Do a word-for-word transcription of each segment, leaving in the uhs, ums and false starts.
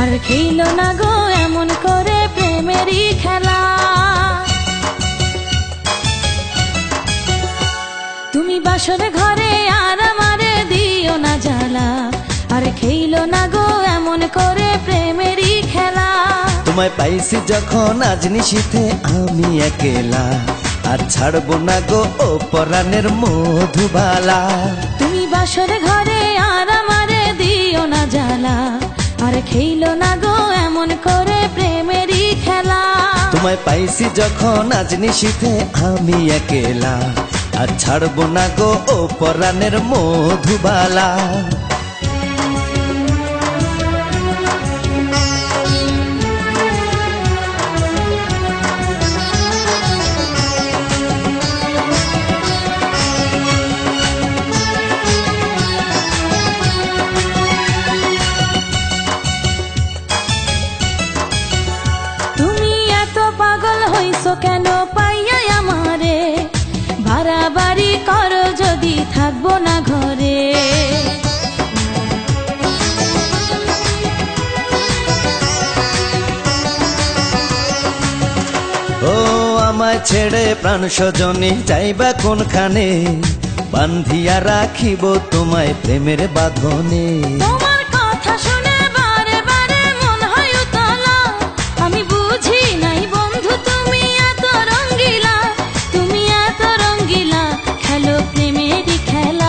আর খেইলো না গো এমন করে প্রেমেরই খেলা। তুমি বাসর ঘরে আর আমারে দিও না জ্বালা, আর খেইলো না গো এমন করে প্রেমেরই খেলা। তোমায় পাইছি যখন আজ নিশীথে আমি একেলা, আর ছাড়বো না গো ও পরাণের মধুবালা। তুমি বাসর ঘরে আর আমারে দিও না জ্বালা, আর খেইলো না গো এমন করে প্রেমেরই খেলা। তোমায় পাইছি যখন আজ নিশীথে আমি একেলা, আর ছাড়বো না গো ও পরাণের মধুবালা। কেন পাইয়া আমারে বাড়াবাড়ি করো যদি থাকবো না ঘরে। ও আমায় ছেড়ে প্রাণ স্বজনে যাইবা কোনখানে, বান্ধিয়া রাখিব তোমায় প্রেমের বাঁধনে। তোমার কথা শুনে বারে বারে মন হয় উতলা, আমি বুঝি নাই বন্ধু তুমি এত রঙ্গিলা, তুমি এত রঙ্গিলা খেলো প্রেমেরই খেলা।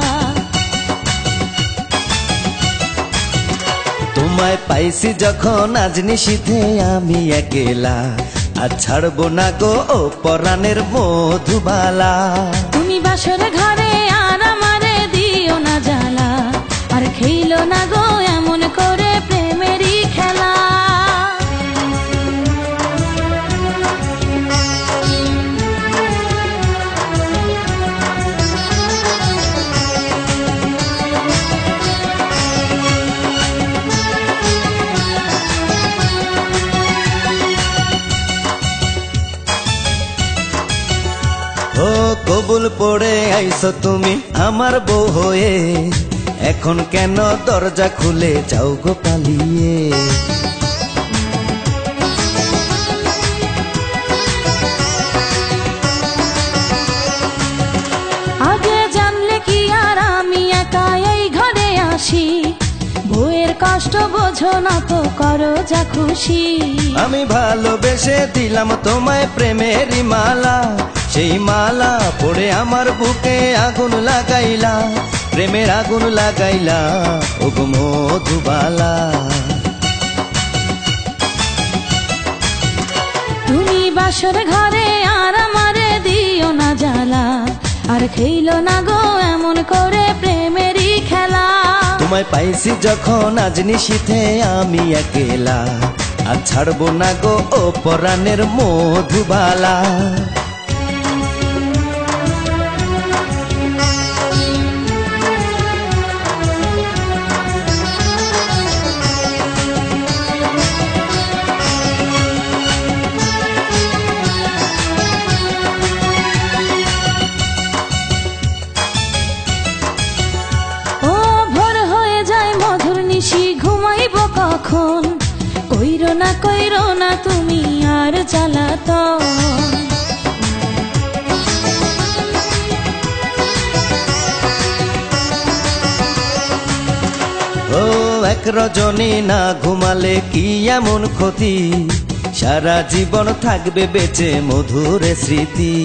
তোমায় পাইছি যখন আজ নিশীথে আমি একেলা, আর ছাড়বো না গো ও পরাণের মধুবালা। তুমি বাসর ঘরে আর আমারে দিও না জ্বালা, আর খেইলো না গো এমন করে প্রেমেরই খেলা। ও কবুল পড়ে আইছো তুমি আমার বউ হয়ে, এখন কেন দরজা খুলে যাও গো পালিয়ে। আগে জানলে কি আর আমি একা এই ঘরে আসি, বউয়ের কষ্ট বোঝো না তো করো যা খুশি। আমি ভালোবেসে দিলাম তোমায় প্রেমেরই মালা, সেই মালা পড়ে আমার বুকে আগুন লাগাইলা, প্রেমের আগুন লাগাইলা ও গো মধুবালা। তুমি বাসর ঘরে আর আমারে দিও না জ্বালা, আর খেইলো না গো এমন করে প্রেমেরই খেলা। তোমায় পাইছি যখন আজ নিশীথে আমি একেলা, আর ছাড়বো না গো ও পরাণের মধুবালা। ঘুমাইব কখন কইরো না কইরো না তুমি আর জ্বালাতন। ও এক রজনী না ঘুমালে কি এমন ক্ষতি, সারা জীবন থাকবে বেঁচে মধুর স্মৃতি।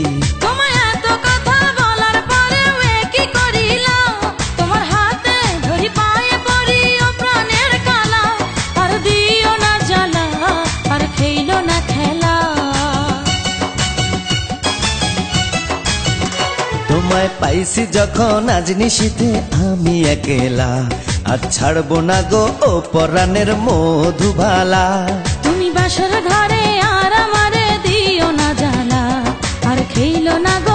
তোমায় পাইছি যখন আজ নিশীথে আমি একেলা, আর ছাড়বো না গো ও পরাণের মধুবালা। তুমি বাসর ঘরে আর আমারে দিও না জ্বালা, আর খেইলো না